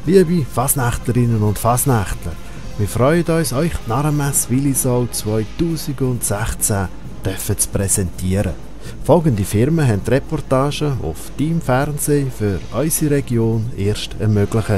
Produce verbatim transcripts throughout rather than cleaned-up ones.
Liebe Fasnächtlerinnen und Fasnächtler, wir freuen uns, euch die Narrenmesse Willisau zweitausendsechzehn dürfen zu präsentieren. Folgende Firmen haben die Reportage auf Team Fernsehen für unsere Region erst ermöglicht.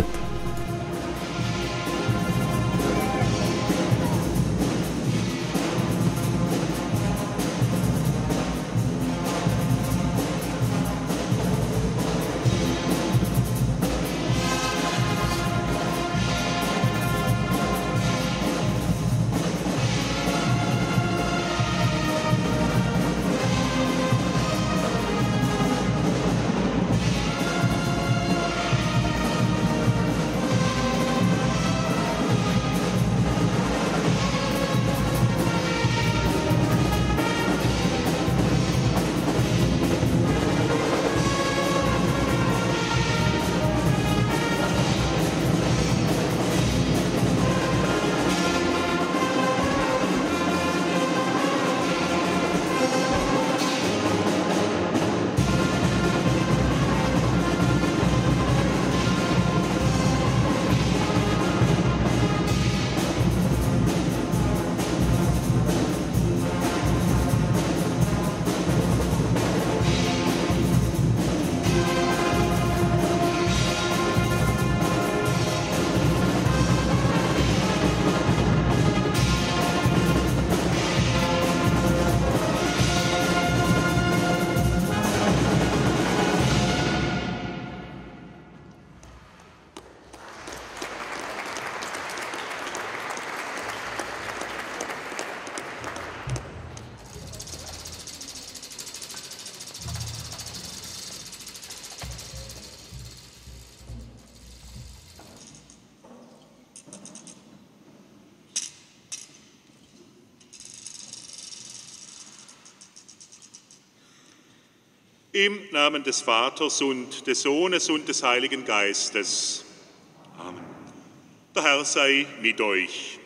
Im Namen des Vaters und des Sohnes und des Heiligen Geistes. Amen. Der Herr sei mit euch.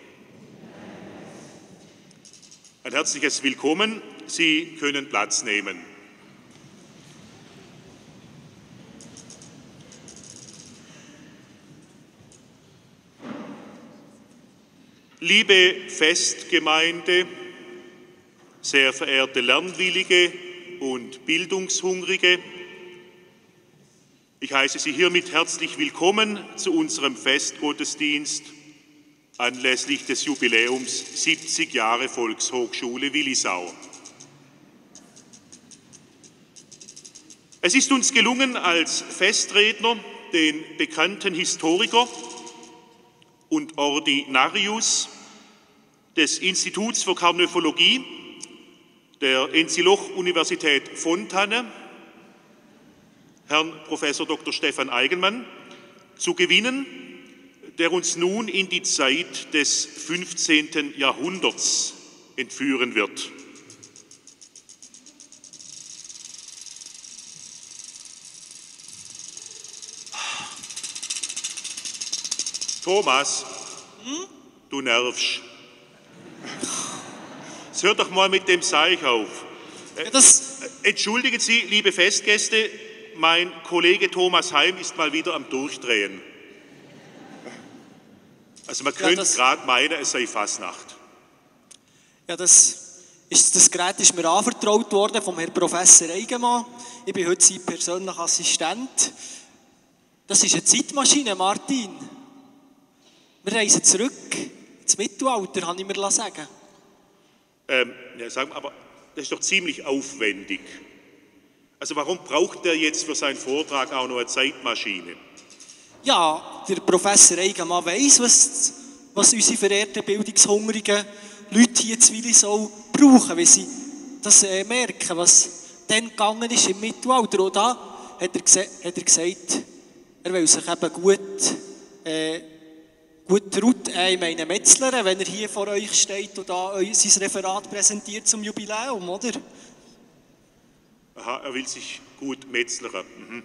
Ein herzliches Willkommen. Sie können Platz nehmen. Liebe Festgemeinde, sehr verehrte Lernwillige und Bildungshungrige, ich heiße Sie hiermit herzlich willkommen zu unserem Festgottesdienst anlässlich des Jubiläums siebzig Jahre Volkshochschule Willisau. Es ist uns gelungen, als Festredner den bekannten Historiker und Ordinarius des Instituts für Karnephologie der Enziloch-Universität Fontane, Herrn Professor Doktor Stefan Eigenmann, zu gewinnen, der uns nun in die Zeit des fünfzehnten Jahrhunderts entführen wird. Thomas, hm? Du nervst. Jetzt hör doch mal mit dem Seich auf. Ja, das Entschuldigen Sie, liebe Festgäste, mein Kollege Thomas Heim ist mal wieder am Durchdrehen. Also man könnte ja, gerade meinen, es sei Fasnacht. Ja, das, ist, das Gerät ist mir anvertraut worden vom Herrn Professor Eigenmann. Ich bin heute sein persönlicher Assistent. Das ist eine Zeitmaschine, Martin. Wir reisen zurück ins Mittelalter, habe ich mir sagen. Ähm, ja, sagen wir, aber das ist doch ziemlich aufwendig. Also warum braucht der jetzt für seinen Vortrag auch noch eine Zeitmaschine? Ja, der Professor Eigenmann weiss, was, was unsere verehrten bildungshungrigen Leute hier in Willisau brauchen, wenn sie das äh, merken, was dann gegangen ist im Mittelalter. Und da hat er, hat er gesagt, er will sich eben gut... Äh, Gut traut einem einen Metzler, wenn er hier vor euch steht und da sein Referat präsentiert zum Jubiläum, oder? Aha, er will sich gut metzlern. Mhm.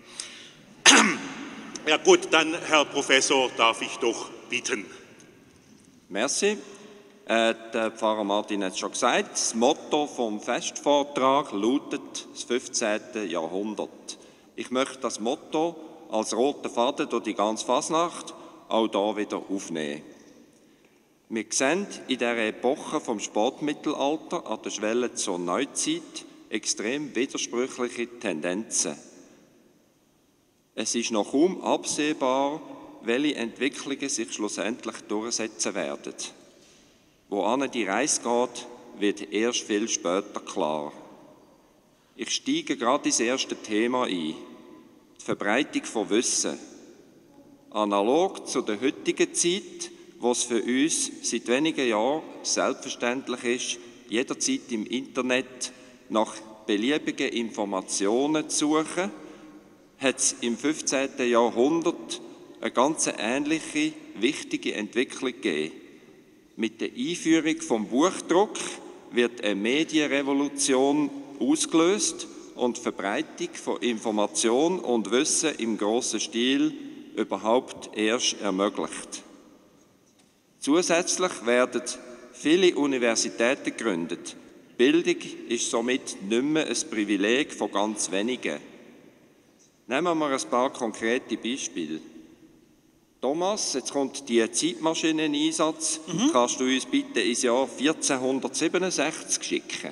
Ja gut, dann, Herr Professor, darf ich doch bitten. Merci. Äh, der Pfarrer Martin hat es schon gesagt, das Motto vom Festvortrag lautet das fünfzehnte Jahrhundert. Ich möchte das Motto als roten Faden durch die ganze Fasnacht auch hier wieder aufnehmen. Wir sehen in dieser Epoche vom Spätmittelalter an der Schwelle zur Neuzeit extrem widersprüchliche Tendenzen. Es ist noch kaum absehbar, welche Entwicklungen sich schlussendlich durchsetzen werden. Wohin die Reise geht, wird erst viel später klar. Ich steige gerade ins erste Thema ein, die Verbreitung von Wissen. Analog zu der heutigen Zeit, wo es für uns seit wenigen Jahren selbstverständlich ist, jederzeit im Internet nach beliebigen Informationen zu suchen, hat es im fünfzehnten Jahrhundert eine ganz ähnliche, wichtige Entwicklung gegeben. Mit der Einführung vom Buchdruck wird eine Medienrevolution ausgelöst und die Verbreitung von Information und Wissen im grossen Stil überhaupt erst ermöglicht. Zusätzlich werden viele Universitäten gegründet. Bildung ist somit nicht mehr ein Privileg von ganz wenigen. Nehmen wir ein paar konkrete Beispiele. Thomas, jetzt kommt die Zeitmaschine in Einsatz. Mhm. Kannst du uns bitte ins Jahr vierzehnhundertsiebenundsechzig schicken?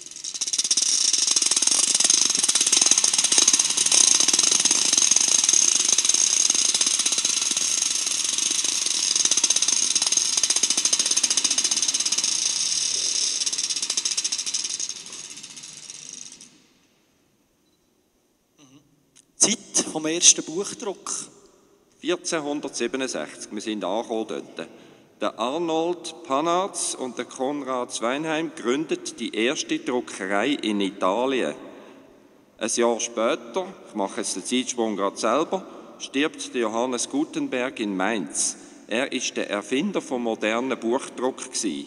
Zeit vom ersten Buchdruck. vierzehnhundertsiebenundsechzig, wir sind angekommen dort. Der Arnold Panatz und der Konrad Sweinheim gründen die erste Druckerei in Italien. Ein Jahr später, ich mache jetzt den Zeitsprung gerade selber, stirbt der Johannes Gutenberg in Mainz. Er ist der Erfinder vom modernen Buchdruck gewesen.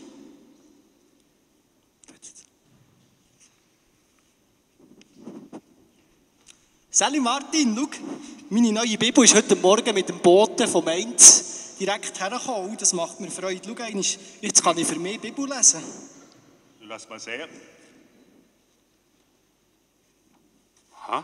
Sally Martin, schau, meine neue Bibel ist heute Morgen mit dem Boten von Mainz direkt hergekommen. Das macht mir Freude. Schau einmal, jetzt kann ich für mich Bibel lesen. Lass mal sehen. Aha.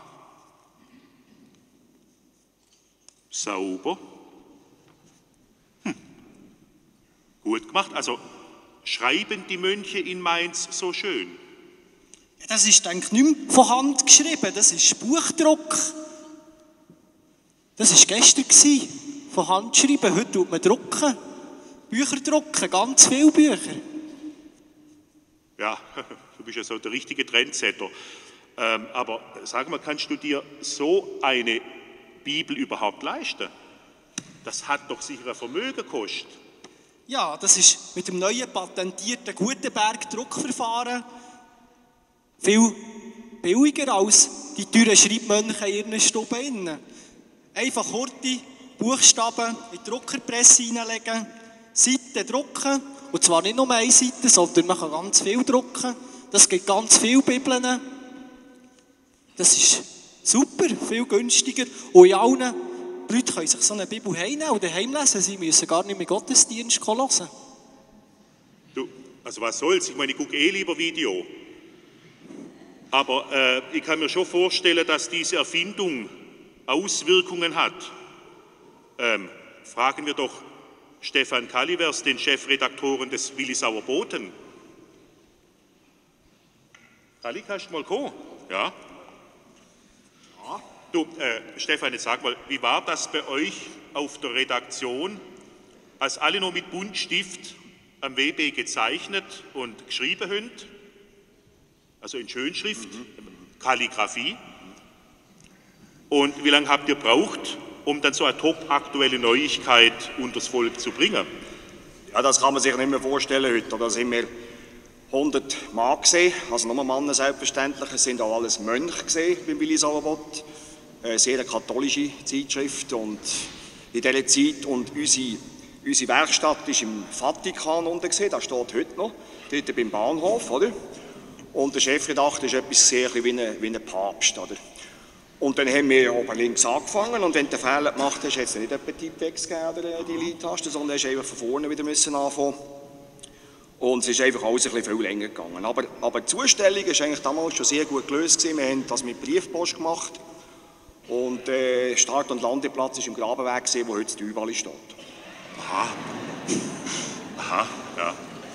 Sauber. Hm. Gut gemacht. Also, schreiben die Mönche in Mainz so schön? Das ist, denke ich, nicht mehr von Hand geschrieben, das ist Buchdruck. Das war gestern, von Hand schreiben. Heute tut man drucken, Bücher drucken, ganz viele Bücher. Ja, du bist ja so der richtige Trendsetter. Ähm, aber sag mal, kannst du dir so eine Bibel überhaupt leisten? Das hat doch sicher ein Vermögen gekostet. Ja, das ist mit dem neuen patentierten Gutenberg-Druckverfahren viel billiger als die teuren Schreibmönche in ihren Stuben. Einfach kurze Buchstaben in die Druckerpresse hineinlegen, Seiten drucken, und zwar nicht nur eine Seite, sondern man kann ganz viel drucken. Das gibt ganz viele Bibeln. Das ist super, viel günstiger. Und in allen Leute können sich so eine Bibel heimnehmen und daheim lesen. Sie müssen gar nicht mehr Gottesdienst hören. Du, also was soll's? Ich meine, ich gucke eh lieber Video. Aber äh, ich kann mir schon vorstellen, dass diese Erfindung Auswirkungen hat. Ähm, fragen wir doch Stefan Kalivers, den Chefredaktoren des Willisauer Boten. Kalli, kannst du mal kommen? Ja. Ja. Du, äh, Stefan, jetzt sag mal, wie war das bei euch auf der Redaktion, als alle noch mit Buntstift am W B gezeichnet und geschrieben haben? Also in Schönschrift, mhm. Kalligraphie. Und wie lange habt ihr gebraucht, um dann so eine top-aktuelle Neuigkeit unters Volk zu bringen? Ja, das kann man sich nicht mehr vorstellen heute. Da sind wir hundert Mann gesehen, also nur Männer selbstverständlich. Es sind auch alles Mönche gesehen beim Willisauer Bot. Eine sehr katholische Zeitschrift. Und in dieser Zeit, und unsere, unsere Werkstatt ist im Vatikan unten gesehen, das steht heute noch, dort beim Bahnhof, oder? Und der Chefredakteur ist etwas sehr wie ein, wie ein Papst, oder? Und dann haben wir oben links angefangen, und wenn du einen Fehler gemacht hast, hätte es nicht etwa Tipp-Text gegeben, oder die Lead-Taste, sondern hast einfach von vorne wieder müssen anfangen. Und es ist einfach alles ein bisschen viel länger gegangen. Aber, aber die Zustellung war eigentlich damals schon sehr gut gelöst gewesen. Wir haben das mit Briefpost gemacht. Und der äh, Start- und Landeplatz war im Grabenweg, wo heute die Übali steht. Aha. Aha, ja.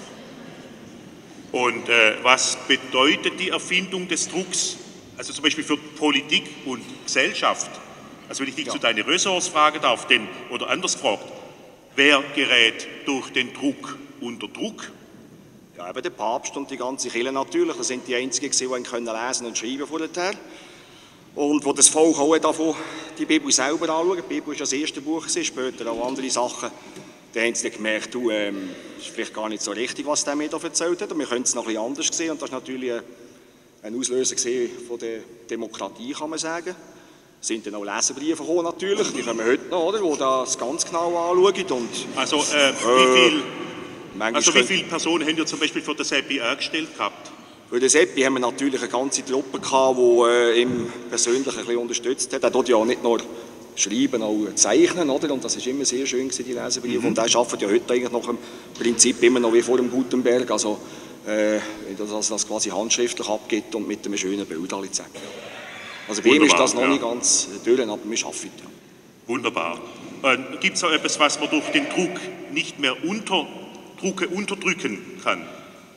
Und äh, was bedeutet die Erfindung des Drucks, also zum Beispiel für Politik und Gesellschaft? Also wenn ich dich ja. zu deinen Ressorts fragen darf, denn, oder anders gefragt, wer gerät durch den Druck unter Druck? Ja, eben der Papst und die ganze Kirche natürlich. Das sind die Einzigen, die können lesen und schreiben vorher. Und wo das Volk auch davon die Bibel selber anschauen. Die Bibel war das erste Buch, später auch andere Sachen. Da haben sie dann gemerkt, du, ähm, das ist vielleicht gar nicht so richtig, was der mir da erzählt hat. Und wir können es noch ein bisschen anders sehen. Und das war natürlich ein Auslöser von der Demokratie, kann man sagen. Es sind dann auch Leserbriefe gekommen, natürlich. Die kommen heute noch, oder? Wo das ganz genau anschauen. Und, also, äh, wie viel... Manchmal also wie viele Personen haben ihr zum Beispiel für den Seppi angestellt gehabt? Für den Seppi haben wir natürlich eine ganze Truppe gehabt, die äh, ihn persönlich ein bisschen unterstützt hat. Er tut ja nicht nur schreiben, auch zeichnen, oder? Und das war immer sehr schön, die Leserbriefe. Mhm. Und er arbeitet ja heute eigentlich noch im Prinzip immer noch wie vor dem Gutenberg. Also, äh, dass das quasi handschriftlich abgibt und mit einem schönen Bild alle zusammen. Also bei ihm ist das noch ja. nicht ganz durch, aber wir arbeiten. Ja. Wunderbar. Äh, Gibt es auch etwas, was man durch den Druck nicht mehr unter Drucke unterdrücken kann?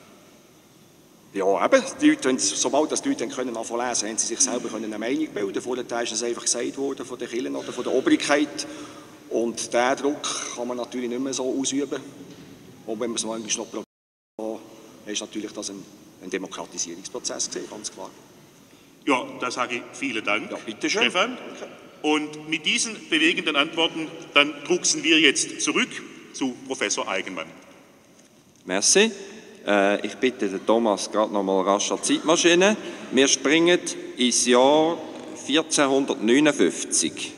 Ja, eben. Die Leute, sobald das die Leute können anfangen lesen, haben sie sich selber eine Meinung bilden. Vorher ist es einfach gesagt worden von den Kirchen oder von der Obrigkeit. Und diesen Druck kann man natürlich nicht mehr so ausüben. Und wenn man es noch einmal noch probiert, ist natürlich das ein, ein Demokratisierungsprozess gewesen, ganz klar. Ja, da sage ich vielen Dank, ja, bitte schön. Stefan. Okay. Und mit diesen bewegenden Antworten, dann drucksen wir jetzt zurück zu Professor Eigenmann. Merci. Äh, ich bitte den Thomas gerade noch mal rasch an die Zeitmaschine. Wir springen ins Jahr vierzehnhundertneunundfünfzig.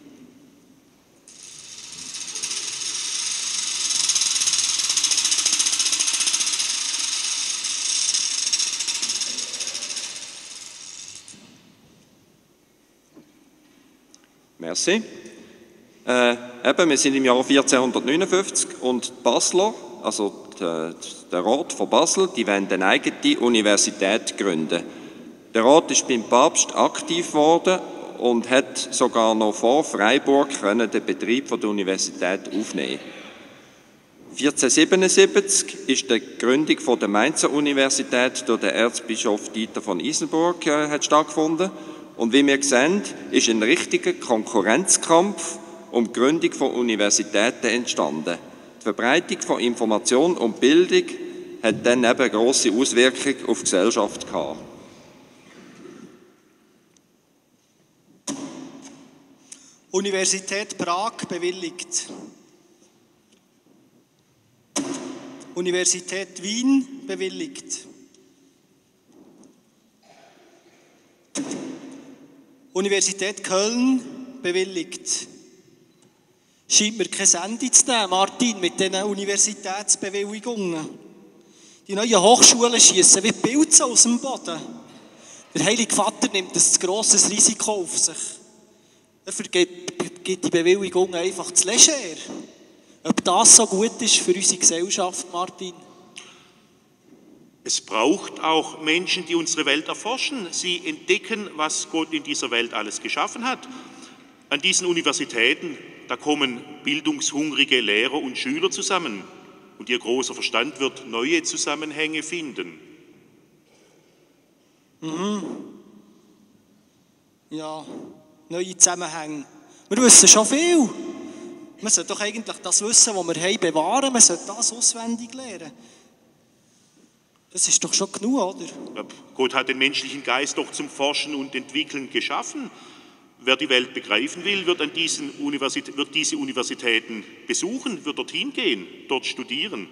Merci. Äh, eben, wir sind im Jahr vierzehnhundertneunundfünfzig und die Basler, also die, der Rat von Basel, die wollen eine eigene Universität gründen. Der Rat ist beim Papst aktiv geworden und hat sogar noch vor Freiburg können den Betrieb von der Universität aufnehmen. vierzehnhundertsiebenundsiebzig ist die Gründung von der Mainzer Universität durch den Erzbischof Dieter von Isenburg äh, hat stattgefunden. Und wie wir sehen, ist ein richtiger Konkurrenzkampf um die Gründung von Universitäten entstanden. Die Verbreitung von Information und Bildung hat dann eben grosse Auswirkungen auf die Gesellschaft gehabt. Universität Prag bewilligt. Universität Wien bewilligt. Universität Köln bewilligt. Scheint mir kein Ende zu nehmen, Martin, mit diesen Universitätsbewilligungen. Die neuen Hochschulen schiessen wie Pilze aus dem Boden. Der Heilige Vater nimmt ein grosses Risiko auf sich. Er vergibt die Bewilligungen einfach zu leger. Ob das so gut ist für unsere Gesellschaft, Martin? Es braucht auch Menschen, die unsere Welt erforschen. Sie entdecken, was Gott in dieser Welt alles geschaffen hat. An diesen Universitäten, da kommen bildungshungrige Lehrer und Schüler zusammen. Und ihr großer Verstand wird neue Zusammenhänge finden. Mhm. Ja, neue Zusammenhänge. Wir wissen schon viel. Man sollte doch eigentlich das Wissen, das wir haben, bewahren. Man sollte das auswendig lernen. Das ist doch schon genug, oder? Gott hat den menschlichen Geist doch zum Forschen und Entwickeln geschaffen. Wer die Welt begreifen will, wird, an diesen Universitä- wird diese Universitäten besuchen, wird dorthin gehen, dort studieren.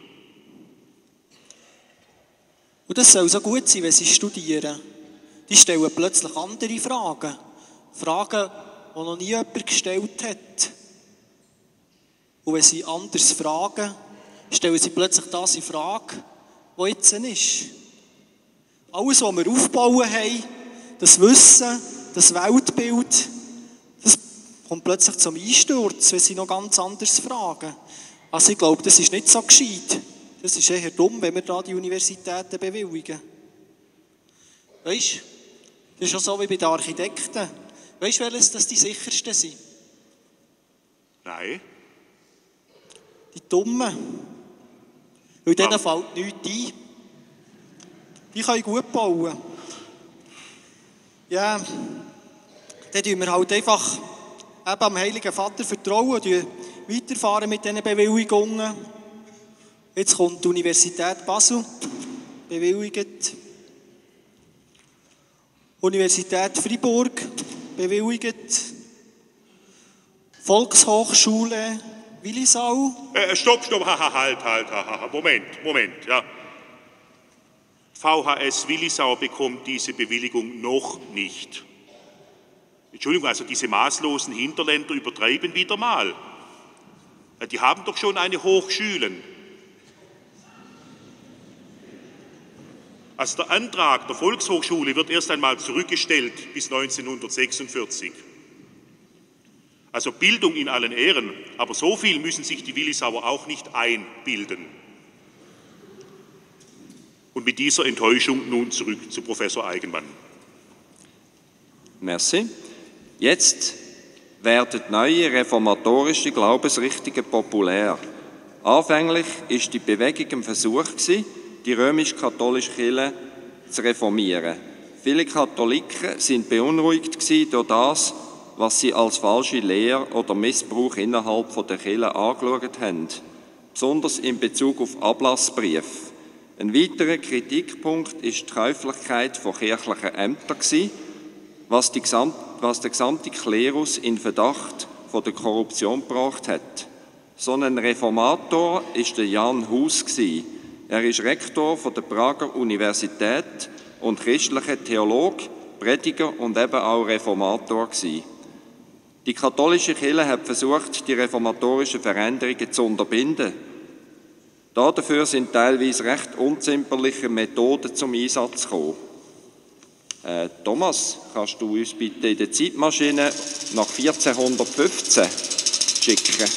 Und das soll so gut sein, wenn sie studieren. Die stellen plötzlich andere Fragen. Fragen, die noch nie jemand gestellt hat. Und wenn sie anders fragen, stellen sie plötzlich das in Frage, was jetzt ist. Alles, was wir aufbauen haben, das Wissen, das Weltbild, das kommt plötzlich zum Einsturz, wenn sie noch ganz anders fragen. Also ich glaube, das ist nicht so gescheit. Das ist eher dumm, wenn wir da die Universitäten bewilligen. Weisst du, das ist schon so wie bei den Architekten. Weisst du, welches das die sichersten sind? Nein. Die die Dummen. Weil denen ja. fällt nichts ein. Die können gut bauen. Ja, dann tun wir halt einfach eben am Heiligen Vater vertrauen und weiterfahren mit diesen Bewilligungen. Jetzt kommt die Universität Basel, bewilligt. Universität Freiburg, bewilligt. Volkshochschule Willisau. Äh, stopp, stopp, halt, halt, halt, Moment, Moment, ja. V H S Willisau bekommt diese Bewilligung noch nicht. Entschuldigung, also diese maßlosen Hinterländer übertreiben wieder mal. Die haben doch schon eine Hochschule. Also der Antrag der Volkshochschule wird erst einmal zurückgestellt bis neunzehnhundertsechsundvierzig. Also Bildung in allen Ehren, aber so viel müssen sich die Willisauer auch nicht einbilden. Und mit dieser Enttäuschung nun zurück zu Professor Eigenmann. Merci. Jetzt werden neue reformatorische Glaubensrichtungen populär. Anfänglich war die Bewegung ein Versuch, die römisch-katholische Kirche zu reformieren. Viele Katholiken sind beunruhigt durch das, was sie als falsche Lehre oder Missbrauch innerhalb der Kirche angeschaut haben, besonders in Bezug auf Ablassbriefe. Ein weiterer Kritikpunkt war die Käuflichkeit von kirchlichen Ämtern, was, die Gesamt, was der gesamte Klerus in Verdacht von der Korruption gebracht hat. So ein Reformator war der Jan Hus. Er ist Rektor von der Prager Universität und christlicher Theologe, Prediger und eben auch Reformator gewesen. Die katholische Kirche hat versucht, die reformatorischen Veränderungen zu unterbinden. Dafür sind teilweise recht unzimperliche Methoden zum Einsatz gekommen. Äh, Thomas, kannst du uns bitte in der Zeitmaschine nach vierzehnhundertfünfzehn schicken?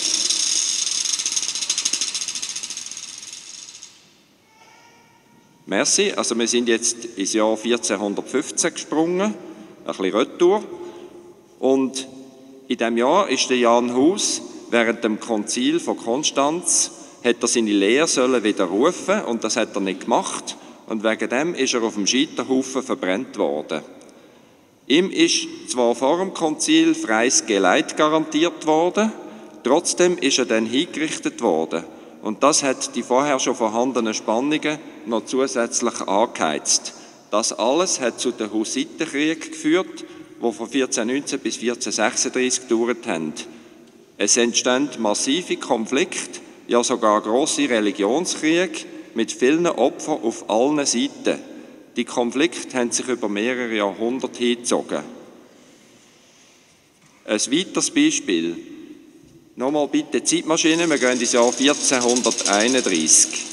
Merci, also wir sind jetzt ins Jahr vierzehnhundertfünfzehn gesprungen, ein bisschen retour. Und in diesem Jahr ist der Jan Hus während dem Konzil von Konstanz hat er seine Lehre sollen widerrufen und das hat er nicht gemacht. Und wegen dem ist er auf dem Scheiterhaufen verbrannt worden. Ihm ist zwar vor dem Konzil freies Geleit garantiert worden, trotzdem ist er dann hingerichtet worden. Und das hat die vorher schon vorhandenen Spannungen noch zusätzlich angeheizt. Das alles hat zu den Hussitenkriegen geführt, die von vierzehnhundertneunzehn bis vierzehntensechsunddreißig gedauert haben. Es entstanden massive Konflikte, ja sogar grosse Religionskriege mit vielen Opfern auf allen Seiten. Die Konflikte haben sich über mehrere Jahrhunderte hingezogen. Ein weiteres Beispiel. Nochmal bitte Zeitmaschine, wir gehen ins Jahr vierzehnhunderteinunddreißig.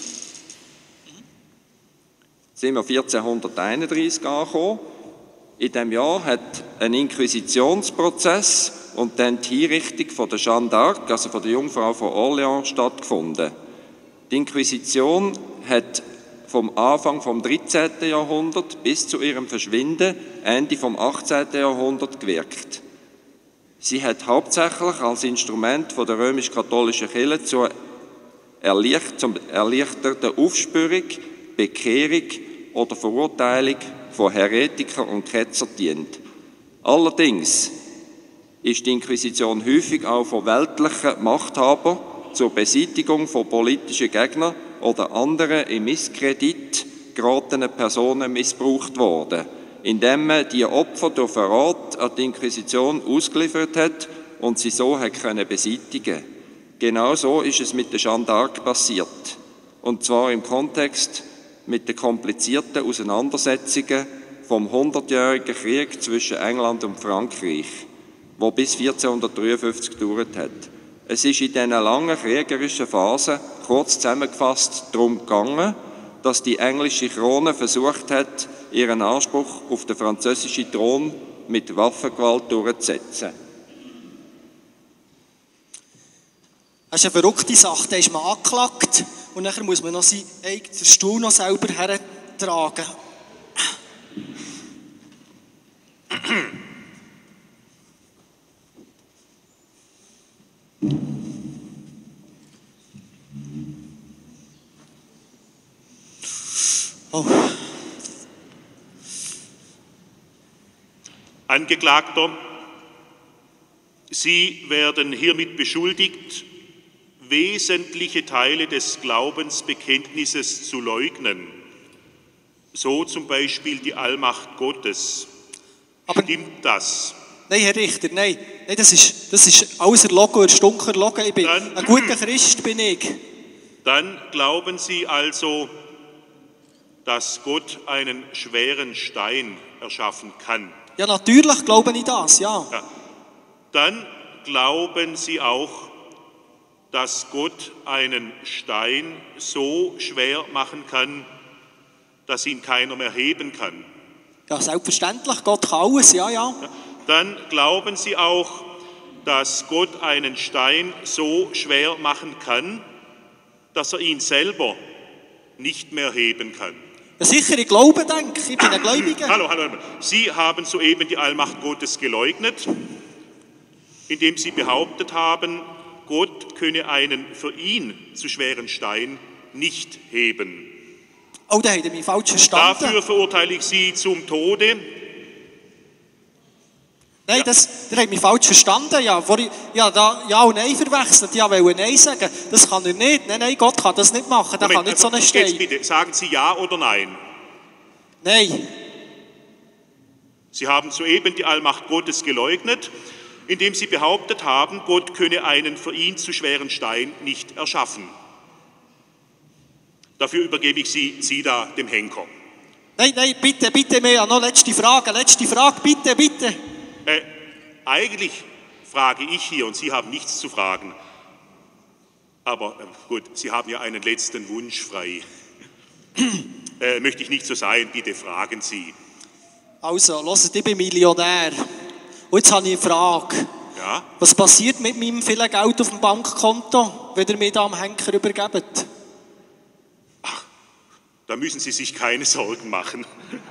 Sind wir vierzehnhunderteinunddreißig angekommen. In diesem Jahr hat ein Inquisitionsprozess und dann die Hinrichtung von der Jeanne d'Arc, also von der Jungfrau von Orleans, stattgefunden. Die Inquisition hat vom Anfang vom dreizehnten Jahrhundert bis zu ihrem Verschwinden Ende vom achtzehnten Jahrhundert gewirkt. Sie hat hauptsächlich als Instrument von der römisch-katholischen Kirche zur Erlicht- zum erleichterten Aufspürung, Bekehrung oder Verurteilung von Häretikern und Ketzern dient. Allerdings ist die Inquisition häufig auch von weltlichen Machthabern zur Beseitigung von politischen Gegnern oder anderen im Misskredit geratenen Personen missbraucht worden, indem man die Opfer durch Verrat an die Inquisition ausgeliefert hat und sie so hat können beseitigen. Genau so ist es mit der Jeanne d'Arc passiert. Und zwar im Kontext mit den komplizierten Auseinandersetzungen vom hundertjährigen Krieg zwischen England und Frankreich, der bis vierzehnhundertdreiundfünfzig gedauert hat. Es ist in diesen langen kriegerischen Phasen, kurz zusammengefasst, darum gegangen, dass die englische Krone versucht hat, ihren Anspruch auf den französischen Thron mit Waffengewalt durchzusetzen. Das ist eine verrückte Sache, da ist man angeklagt und nachher muss man noch seinen eigenen Stuhl noch selber hertragen. Oh. Angeklagter, Sie werden hiermit beschuldigt, wesentliche Teile des Glaubensbekenntnisses zu leugnen, so zum Beispiel die Allmacht Gottes. Aber Stimmt das? Nein, Herr Richter, nein, nein das, ist, das ist alles erlogen, er stunker erlogen. Ich bin Dann, ein guter Christ, bin ich. Dann glauben Sie also, dass Gott einen schweren Stein erschaffen kann. Ja, natürlich glaube ich das, ja. Ja. Dann glauben Sie auch, dass Gott einen Stein so schwer machen kann, dass ihn keiner mehr heben kann. Ja, selbstverständlich, Gott kann alles, ja, ja. Ja. Dann glauben Sie auch, dass Gott einen Stein so schwer machen kann, dass er ihn selber nicht mehr heben kann. Ja, sicher, ich glaube, denke ich, ich bin ein Gläubiger. Hallo, hallo. Sie haben soeben die Allmacht Gottes geleugnet, indem Sie behauptet haben, Gott könne einen für ihn zu schweren Stein nicht heben. Oh, da hat er mich falsch verstanden. Dafür verurteile ich Sie zum Tode. Nein, Ja. das, der hat mich falsch verstanden. Ja, vor ich, ja, da Ja und Nein verwechselt. Ja, wollte Nein sagen. Das kann er nicht. Nein, nein, Gott kann das nicht machen. Der kann nicht so einen jetzt Stein. bitte, sagen Sie Ja oder Nein. Nein. Sie haben soeben die Allmacht Gottes geleugnet, indem Sie behauptet haben, Gott könne einen für ihn zu schweren Stein nicht erschaffen. Dafür übergebe ich Sie, Sie da dem Henker. Nein, nein, bitte, bitte mehr. Noch letzte Frage, letzte Frage, bitte, bitte. Äh, eigentlich frage ich hier und Sie haben nichts zu fragen. Aber äh, gut, Sie haben ja einen letzten Wunsch frei. äh, möchte ich nicht so sein, bitte fragen Sie. Also, hört, ich bin Millionär. Und jetzt habe ich eine Frage. Ja? Was passiert mit meinem vielen Geld auf dem Bankkonto, wenn ihr mir da am Henker übergebt? Da müssen Sie sich keine Sorgen machen.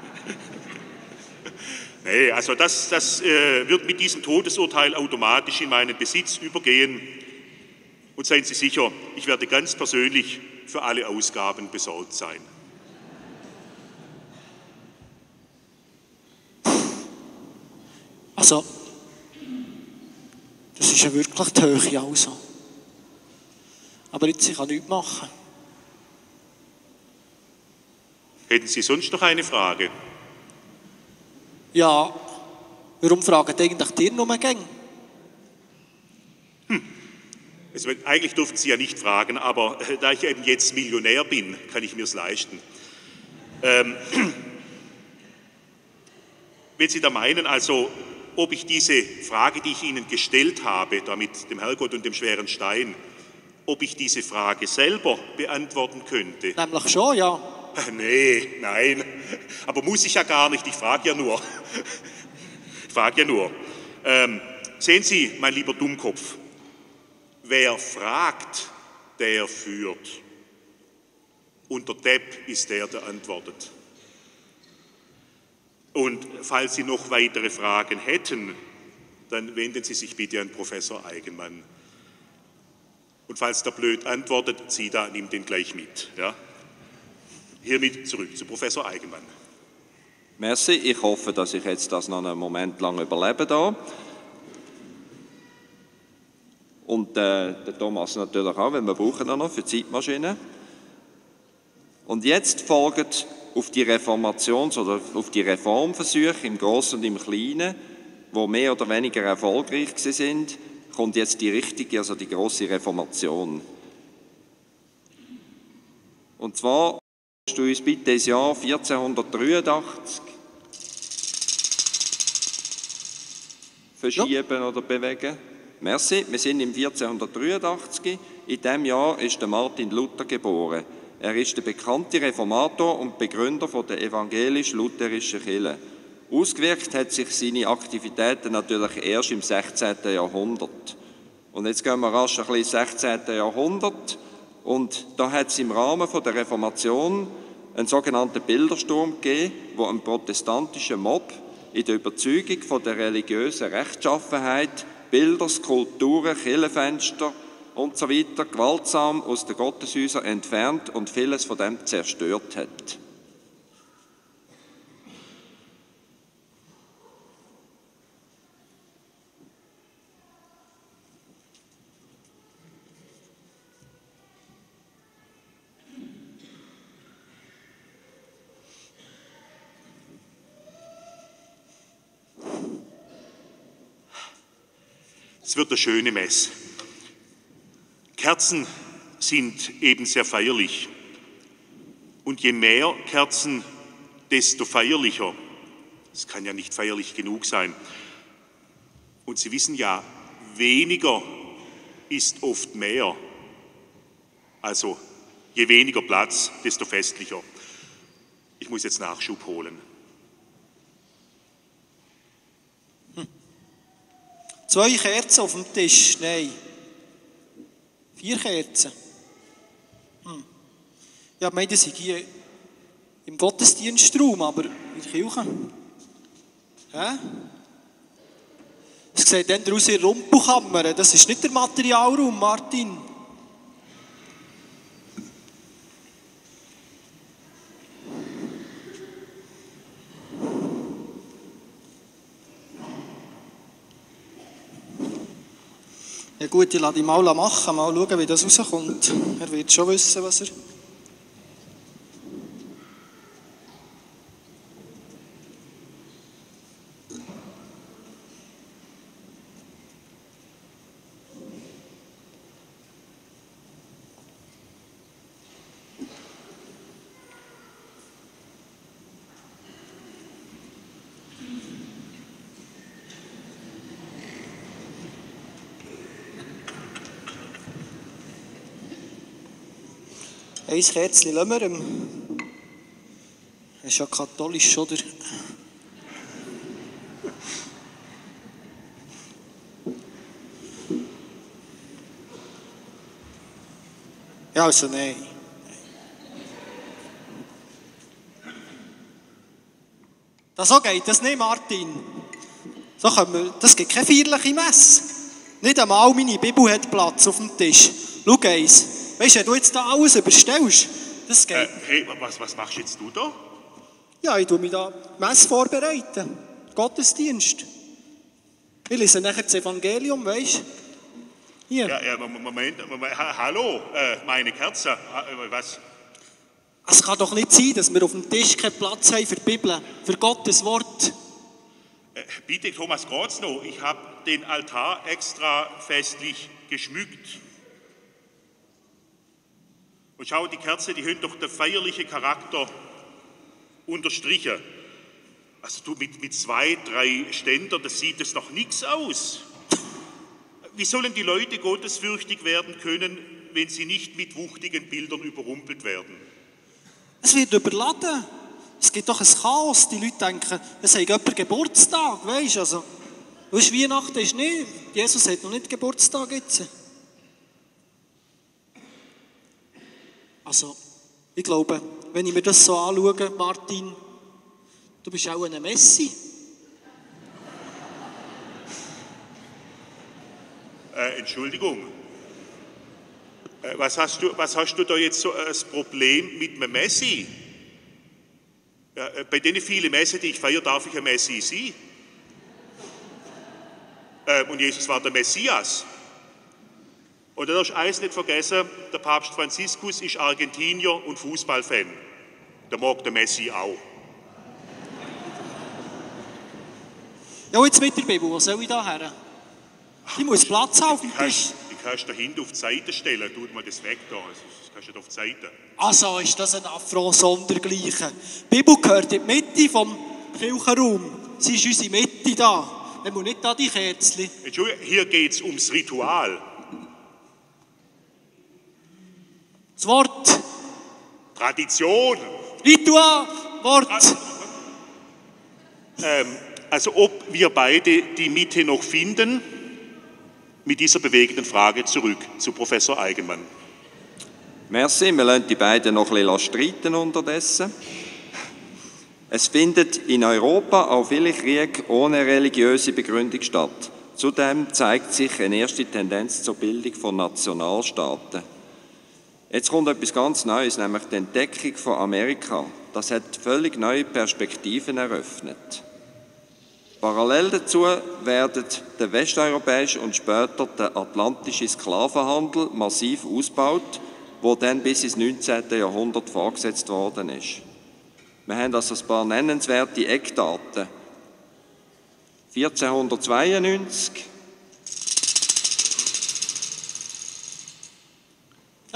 Nee, also das, das äh, wird mit diesem Todesurteil automatisch in meinen Besitz übergehen. Und seien Sie sicher, ich werde ganz persönlich für alle Ausgaben besorgt sein. Also, das ist ja wirklich die Höhe also. Aber jetzt, ich kann nichts machen. Hätten Sie sonst noch eine Frage? Ja, warum fragen eigentlich dir nur gäng? Also, eigentlich dürfen Sie ja nicht fragen, aber äh, da ich eben jetzt Millionär bin, kann ich mir es leisten. Ähm, wenn Sie da meinen, also ob ich diese Frage, die ich Ihnen gestellt habe, da mit dem Herrgott und dem schweren Stein, ob ich diese Frage selber beantworten könnte? Nämlich schon, ja. Nee, nein, aber muss ich ja gar nicht, ich frage ja nur. Ich frage ja nur. Ähm, sehen Sie, mein lieber Dummkopf, wer fragt, der führt. Und der Depp ist der, der antwortet. Und falls Sie noch weitere Fragen hätten, dann wenden Sie sich bitte an Professor Eigenmann. Und falls der blöd antwortet, Sie da, nimm den gleich mit. Ja? Hiermit zurück zu Professor Eigenmann. Merci, ich hoffe, dass ich jetzt das noch einen Moment lang überlebe da. Und äh, der Thomas natürlich auch, weil wir brauchen ihn noch für die Zeitmaschine. Und jetzt folgt auf die Reformations- oder auf die Reformversuche im Großen und im Kleinen, wo mehr oder weniger erfolgreich sind, kommt jetzt die richtige, also die große Reformation. Und zwar du uns bitte das Jahr vierzehnhundertdreiundachtzig verschieben ja. oder bewegen. Merci, wir sind im vierzehnhundertdreiundachtzig. In diesem Jahr ist der Martin Luther geboren. Er ist der bekannte Reformator und Begründer der evangelisch-lutherischen Kirche. Ausgewirkt hat sich seine Aktivitäten natürlich erst im sechzehnten Jahrhundert. Und jetzt gehen wir rasch ein bisschen ins sechzehnten Jahrhundert. Und da hat es im Rahmen der Reformation einen sogenannten Bildersturm gegeben, wo ein protestantischer Mob in der Überzeugung von der religiösen Rechtschaffenheit Bilder, Skulpturen, Kirchenfenster und so weiter gewaltsam aus den Gotteshäusern entfernt und vieles von dem zerstört hat. Es wird eine schöne Messe. Kerzen sind eben sehr feierlich. Und je mehr Kerzen, desto feierlicher. Es kann ja nicht feierlich genug sein. Und Sie wissen ja, weniger ist oft mehr. Also je weniger Platz, desto festlicher. Ich muss jetzt Nachschub holen. Hm. Zwei Kerzen auf dem Tisch, nein. Vier Kerzen. Hm. Ja, ich meine, das sind hier im Gottesdienstraum, aber in der Kirche. Hä? Es sieht dann aus in Rumpelkammer. Das ist nicht der Materialraum, Martin. Ja gut, ich lasse ihn mal machen, mal schauen, wie das rauskommt. Er wird schon wissen, was er... Ein Kerzchen lassen wir ihm. Er ist ja katholisch, oder? Ja, also nein. Das so geht das nicht, Martin. So können wir, das gibt keine feierliche Messe. Nicht einmal meine Bibel hat Platz auf dem Tisch. Schau eins. Weißt du, wenn du jetzt da alles überstellst, das geht. Äh, hey, was, was machst jetzt du da? Ja, ich tue mich da die Messe vorbereiten. Gottesdienst. Ich lese nachher das Evangelium, weißt du? Hier. Ja, ja, Moment, Moment ha, hallo, äh, meine Kerze, äh, was? Es kann doch nicht sein, dass wir auf dem Tisch keinen Platz haben für die Bibel, für Gottes Wort. Äh, bitte, Thomas Grozno, ich habe den Altar extra festlich geschmückt. Und schau, die Kerze, die hat doch der feierliche Charakter unterstrichen. Also du mit, mit zwei, drei Ständern, das sieht es noch nichts aus. Wie sollen die Leute gottesfürchtig werden können, wenn sie nicht mit wuchtigen Bildern überrumpelt werden? Es wird überladen. Es gibt doch ein Chaos. Die Leute denken, es sei jemand Geburtstag, weißt du? Also, weißt, Weihnachten ist nicht. Jesus hat noch nicht Geburtstag jetzt. Also, ich glaube, wenn ich mir das so anschaue, Martin, du bist auch eine Messi. Äh, Entschuldigung. Äh, was, hast du, was hast du da jetzt so als Problem mit einem Messi? Ja, äh, bei den vielen Messen, die ich feiere, darf ich ein Messi sein. Äh, und Jesus war der Messias. Und du darfst eins nicht vergessen, der Papst Franziskus ist Argentinier und Fußballfan. Der mag der Messi auch. Ja, jetzt mit der Bibel, wo soll ich da her? Ich muss Platz haben auf dem Tisch. Die kannst du da hinten auf die Seite stellen, tut mal das weg da, das kannst du da auf die Seite. Also ist das ein Affront sondergleichen. Die Bibel gehört in die Mitte vom Kirchenraum. Sie ist unsere Mitte da. Wir müssen nicht da die Kerzchen. Entschuldigung, hier geht es ums Ritual. Das Wort. Tradition. Ritual. Wort. Ähm, also ob wir beide die Mitte noch finden, mit dieser bewegenden Frage zurück zu Professor Eigenmann. Merci, wir lassen die beiden noch ein bisschen streiten unterdessen. Es findet in Europa auch viele Kriege ohne religiöse Begründung statt. Zudem zeigt sich eine erste Tendenz zur Bildung von Nationalstaaten. Jetzt kommt etwas ganz Neues, nämlich die Entdeckung von Amerika. Das hat völlig neue Perspektiven eröffnet. Parallel dazu werden der westeuropäische und später der atlantische Sklavenhandel massiv ausgebaut, wo dann bis ins neunzehnten Jahrhundert fortgesetzt worden ist. Wir haben also ein paar nennenswerte Eckdaten. vierzehnhundertzweiundneunzig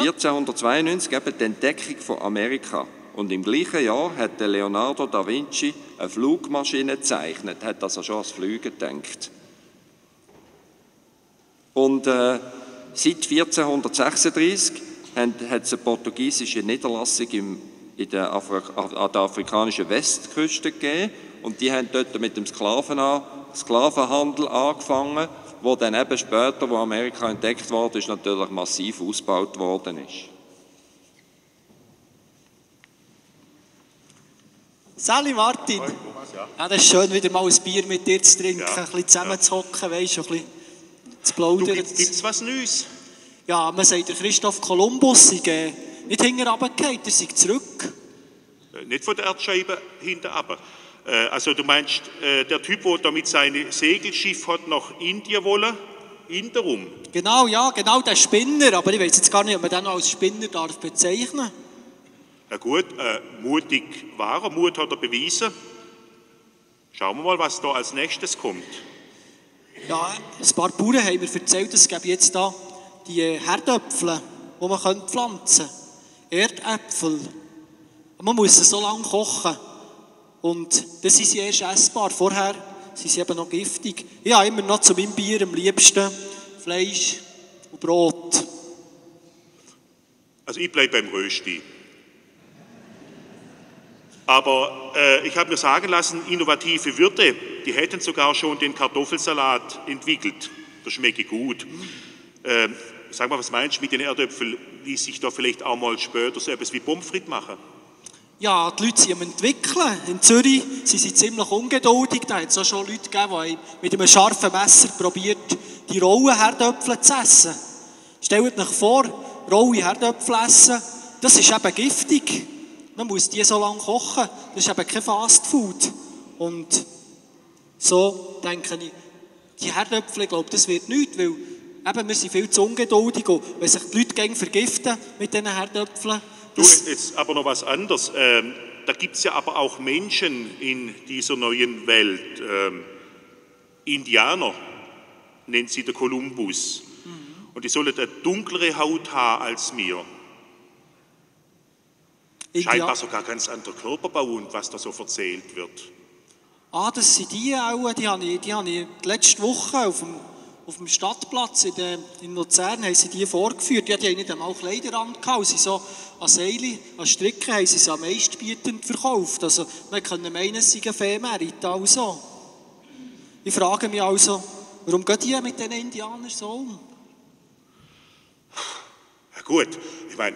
vierzehnhundertzweiundneunzig eben die Entdeckung von Amerika. Und im gleichen Jahr hat der Leonardo da Vinci eine Flugmaschine gezeichnet, hat also schon ans Fliegen gedacht. Und äh, seit vierzehnhundertsechsunddreißig hat es eine portugiesische Niederlassung im, in der Afri an der afrikanischen Westküste gegeben. Und die haben dort mit dem Sklaven Sklavenhandel angefangen, wo dann eben später, wo Amerika entdeckt wurde, ist natürlich massiv ausgebaut worden ist. Sali Martin, ja, das ist schön, wieder mal ein Bier mit dir zu trinken, ja, ein bisschen zusammenzuhocken, ja. Weißt du, ein bisschen zu plaudern. Gibt es was Neues? Ja, man sagt, der Christoph Kolumbus sei äh, nicht hinterher runtergefallen, er sei zurück. Äh, nicht von der Erdscheibe hinterher. Äh, also du meinst, äh, der Typ, der da mit seinem Segelschiff hat nach Indien wollen, Inderum? Genau, ja, genau, der Spinner, aber ich weiß jetzt gar nicht, ob man den als Spinner darf bezeichnen. Ja gut, äh, mutig war er, Mut hat er bewiesen. Schauen wir mal, was da als nächstes kommt. Ja, ein paar Bauern haben mir erzählt, es gäbe jetzt da die Herdöpfel, die man pflanzen könnte. Erdäpfel. Man muss sie so lange kochen. Und dann sind sie erst essbar. Vorher sind sie eben noch giftig. Ich habe immer noch zu meinem Bier am liebsten Fleisch und Brot. Also ich bleibe beim Rösti. Aber äh, ich habe mir sagen lassen, innovative Wirte, die hätten sogar schon den Kartoffelsalat entwickelt. Das schmecke gut. Äh, sag mal, was meinst du mit den Erdäpfeln? Ließ sich da vielleicht auch mal später so etwas wie Pommes frites machen? Ja, die Leute sind am entwickeln. In Zürich sind sie ziemlich ungeduldig. Da hat es auch schon Leute gegeben, die mit einem scharfen Messer probiert, die rohen Herdöpfel zu essen. Stellt euch vor, rohe Herdöpfel essen, das ist eben giftig. Man muss die so lange kochen. Das ist eben kein Fast Food. Und so denke ich, die Herdöpfel, ich glaube, das wird nichts, weil eben, wir sind viel zu ungeduldig. Und wenn sich die Leute gegen vergiften mit diesen Herdöpfeln. Du, jetzt aber noch was anderes. Ähm, da gibt es ja aber auch Menschen in dieser neuen Welt. Ähm, Indianer nennt sie der Kolumbus. Mhm. Und die sollen eine dunklere Haut haben als wir. Scheinbar sogar ganz anderer Körperbau und was da so erzählt wird. Ah, das sind die auch, die habe ich, die habe ich letzte Woche auf dem, auf dem Stadtplatz in, der, in Luzern haben sie die vorgeführt. Ja, die haben nicht einmal Kleider angehauen, sie so an Seile, an Stricken haben sie sie am meistbietend verkauft. Also man könnte meinen, es sei ein Fehmerit also. Ich frage mich also, warum gehen die mit den Indianern so um? Ja gut, ich meine,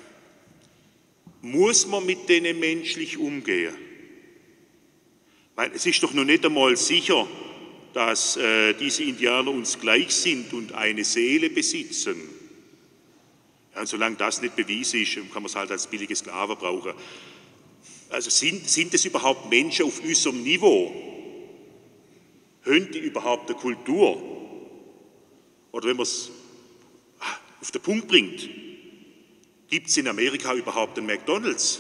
muss man mit denen menschlich umgehen? Weil es ist doch noch nicht einmal sicher, dass äh, diese Indianer uns gleich sind und eine Seele besitzen. Ja, und solange das nicht bewiesen ist, kann man es halt als billige Sklaven brauchen. Also sind, sind es überhaupt Menschen auf unserem Niveau? Haben die überhaupt eine Kultur? Oder wenn man es auf den Punkt bringt, gibt es in Amerika überhaupt einen McDonald's?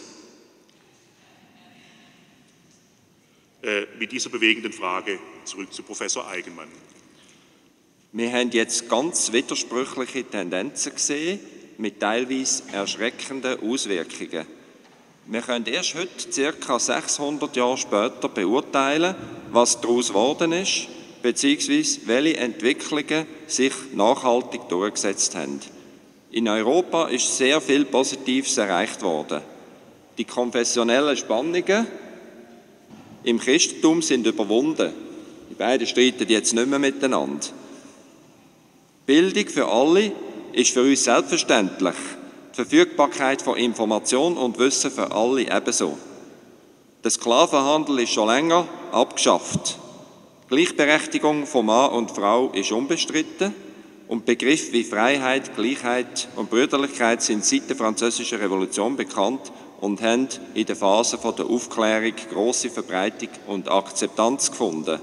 Äh, mit dieser bewegenden Frage zurück zu Professor Eigenmann. Wir haben jetzt ganz widersprüchliche Tendenzen gesehen, mit teilweise erschreckenden Auswirkungen. Wir können erst heute, ca. sechshundert Jahre später, beurteilen, was daraus geworden ist, beziehungsweise welche Entwicklungen sich nachhaltig durchgesetzt haben. In Europa ist sehr viel Positives erreicht worden. Die konfessionellen Spannungen im Christentum sind überwunden. Die beiden streiten jetzt nicht mehr miteinander. Bildung für alle ist für uns selbstverständlich. Die Verfügbarkeit von Information und Wissen für alle ebenso. Der Sklavenhandel ist schon länger abgeschafft. Gleichberechtigung von Mann und Frau ist unbestritten. Und Begriffe wie Freiheit, Gleichheit und Brüderlichkeit sind seit der Französischen Revolution bekannt und haben in der Phase der Aufklärung grosse Verbreitung und Akzeptanz gefunden.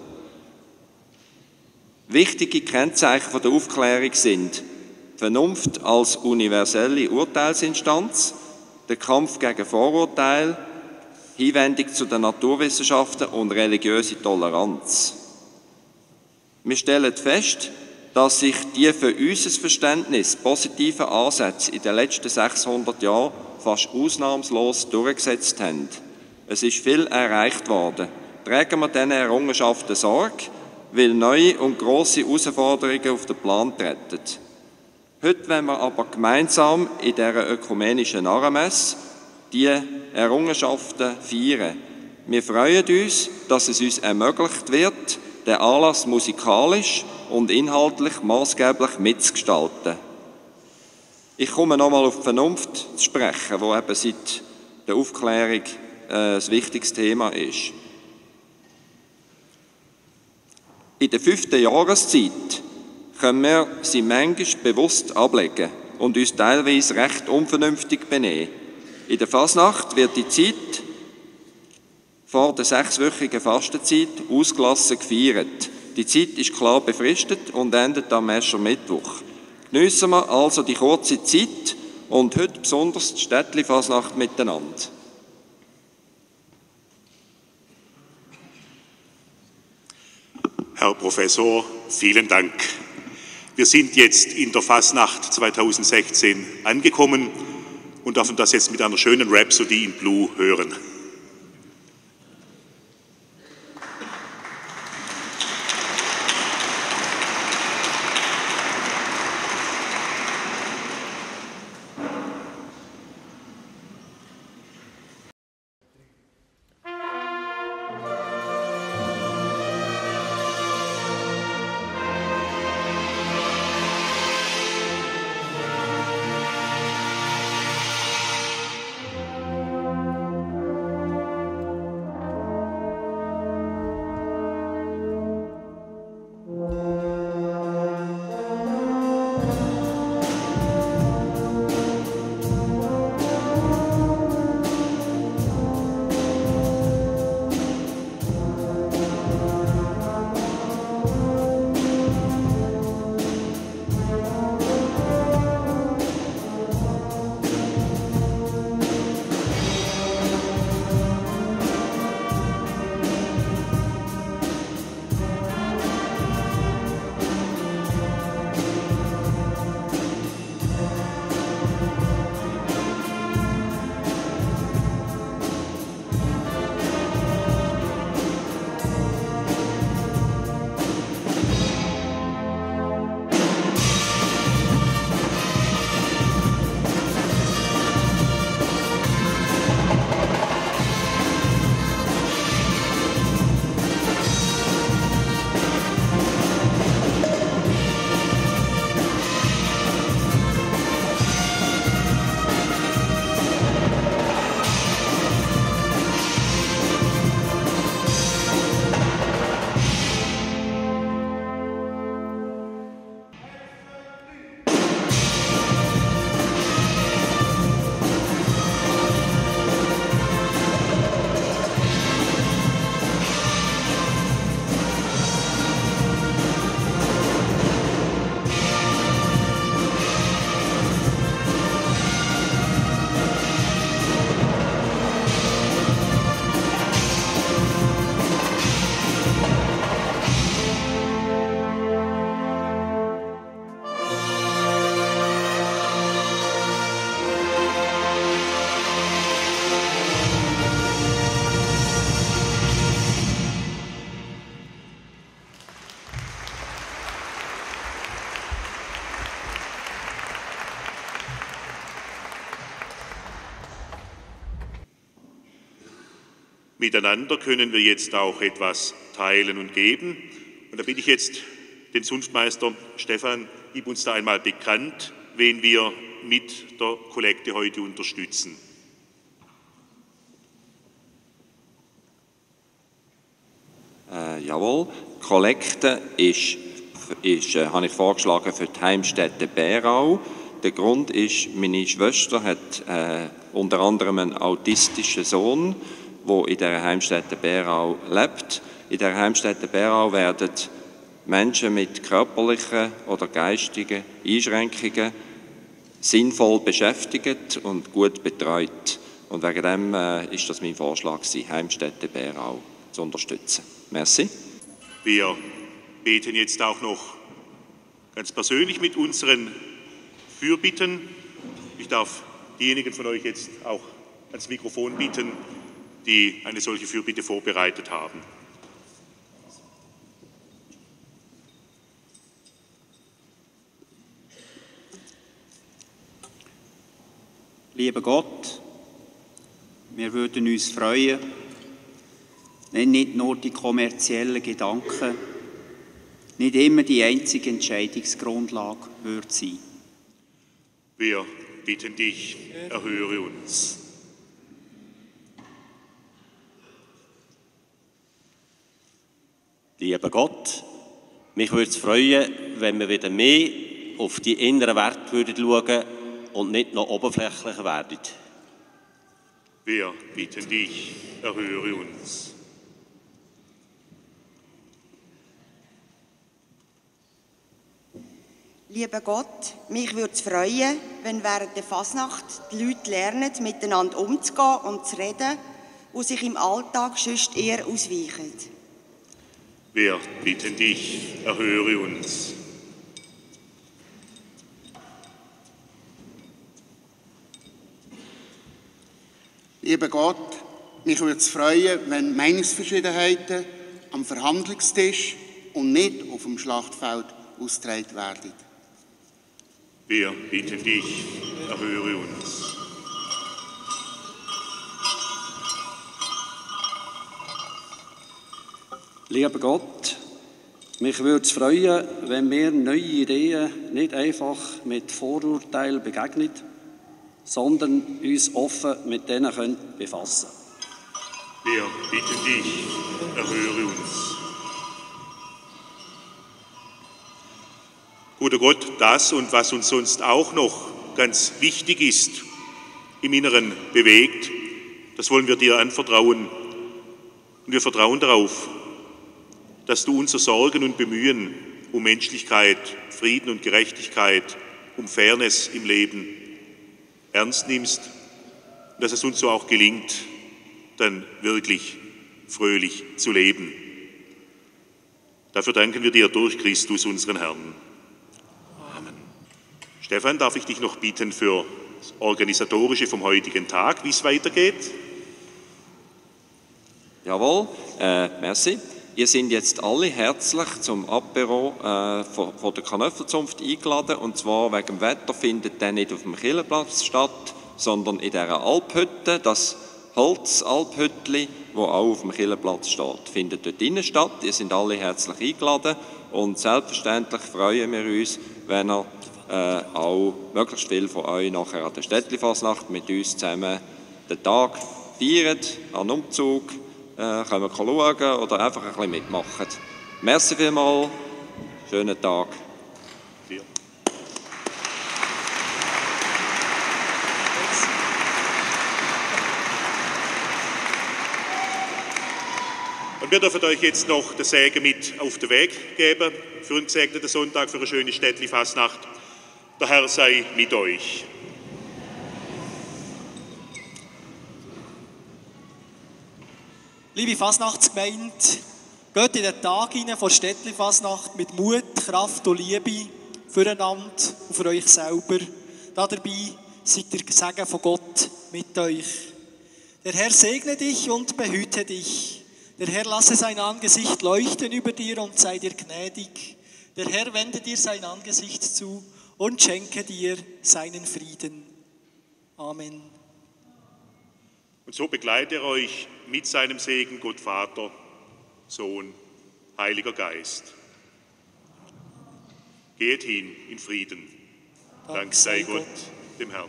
Wichtige Kennzeichen der Aufklärung sind Vernunft als universelle Urteilsinstanz, der Kampf gegen Vorurteile, Hinwendung zu den Naturwissenschaften und religiöse Toleranz. Wir stellen fest, dass sich die für unser Verständnis positiven Ansätze in den letzten sechshundert Jahren fast ausnahmslos durchgesetzt haben. Es ist viel erreicht worden. Tragen wir diesen Errungenschaften Sorge, weil neue und grosse Herausforderungen auf den Plan treten. Heute wollen wir aber gemeinsam in dieser ökumenischen Narrenmesse die Errungenschaften feiern. Wir freuen uns, dass es uns ermöglicht wird, den Anlass musikalisch und inhaltlich maßgeblich mitzugestalten. Ich komme nochmal auf die Vernunft zu sprechen, die eben seit der Aufklärung äh, ein wichtiges Thema ist. In der fünften Jahreszeit können wir sie manchmal bewusst ablegen und uns teilweise recht unvernünftig benehmen. In der Fasnacht wird die Zeit vor der sechswöchigen Fastenzeit ausgelassen gefeiert. Die Zeit ist klar befristet und endet am Aschermittwoch. Geniessen wir also die kurze Zeit und heute besonders die Städtli-Fasnacht miteinander. Herr Professor, vielen Dank. Wir sind jetzt in der Fasnacht zweitausendsechzehn angekommen und dürfen das jetzt mit einer schönen Rhapsody in Blue hören. Miteinander können wir jetzt auch etwas teilen und geben. Und da bitte ich jetzt den Zunftmeister Stefan, gib uns da einmal bekannt, wen wir mit der Kollekte heute unterstützen. Äh, jawohl, die Kollekte ist, ist äh, habe ich vorgeschlagen für die Heimstätte Bärau. Der Grund ist, meine Schwester hat äh, unter anderem einen autistischen Sohn, der in der Heimstätte Bärau lebt. In der Heimstätte Bärau werden Menschen mit körperlichen oder geistigen Einschränkungen sinnvoll beschäftigt und gut betreut. Und wegen dem äh, ist das mein Vorschlag, Heimstätte Bärau zu unterstützen. Merci. Wir beten jetzt auch noch ganz persönlich mit unseren Fürbitten. Ich darf diejenigen von euch jetzt auch ans Mikrofon bitten, die eine solche Fürbitte vorbereitet haben. Lieber Gott, wir würden uns freuen, wenn nicht nur die kommerziellen Gedanken nicht immer die einzige Entscheidungsgrundlage würde sein. Wir bitten dich, erhöre uns. Lieber Gott, mich würde es freuen, wenn wir wieder mehr auf die inneren Werte würden schauen und nicht noch oberflächlicher werden. Wir bitten dich, erhöre uns. Lieber Gott, mich würde es freuen, wenn während der Fasnacht die Leute lernen, miteinander umzugehen und zu reden, die sich im Alltag sonst eher ausweichen. Wir bitten dich, erhöre uns. Lieber Gott, mich würde es freuen, wenn Meinungsverschiedenheiten am Verhandlungstisch und nicht auf dem Schlachtfeld ausgetragen werden. Wir bitten dich, erhöre uns. Lieber Gott, mich würde es freuen, wenn wir neue Ideen nicht einfach mit Vorurteilen begegnen, sondern uns offen mit denen können befassen können. Wir bitten dich, erhöre uns. Guter Gott, das und was uns sonst auch noch ganz wichtig ist, im Inneren bewegt, das wollen wir dir anvertrauen. Und wir vertrauen darauf, dass du unser Sorgen und Bemühen um Menschlichkeit, Frieden und Gerechtigkeit, um Fairness im Leben ernst nimmst und dass es uns so auch gelingt, dann wirklich fröhlich zu leben. Dafür danken wir dir durch Christus, unseren Herrn. Amen. Stefan, darf ich dich noch bitten für das Organisatorische vom heutigen Tag, wie es weitergeht? Jawohl, äh, merci. Ihr seid jetzt alle herzlich zum Apero äh, von, von der Kanöffelzunft eingeladen. Und zwar wegen dem Wetter findet der nicht auf dem Kirchenplatz statt, sondern in dieser Alphütte, das Holzalphüttli, wo auch auf dem Kirchenplatz steht, findet dort drinnen statt. Ihr seid alle herzlich eingeladen und selbstverständlich freuen wir uns, wenn ihr äh, auch möglichst viel von euch nachher an der Städtli-Fasnacht mit uns zusammen den Tag feiert, an den Umzug, Äh, können wir schauen oder einfach ein bisschen mitmachen. Merci vielmals, schönen Tag. Ja. Und wir dürfen euch jetzt noch den Segen mit auf den Weg geben für einen gesegneten Sonntag, für eine schöne Städtli-Fasnacht. Der Herr sei mit euch. Liebe Fasnachtsgemeinde, geht in den Tag hinein vor Städtli-Fasnacht mit Mut, Kraft und Liebe füreinander und für euch selber. Dabei seid der Segen von Gott mit euch. Der Herr segne dich und behüte dich. Der Herr lasse sein Angesicht leuchten über dir und sei dir gnädig. Der Herr wende dir sein Angesicht zu und schenke dir seinen Frieden. Amen. Und so begleitet er euch mit seinem Segen, Gott Vater, Sohn, Heiliger Geist. Geht hin in Frieden. Dank sei Gott, dem Herrn.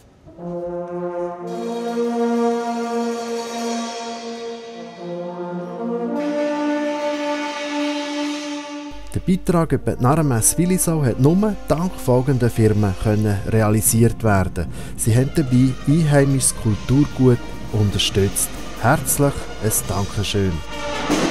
Der Beitrag über die Narrenmesse Willisau hat nur dank folgender Firmen können realisiert werden. Sie haben dabei einheimisches Kulturgut unterstützt. Herzlich ein Dankeschön.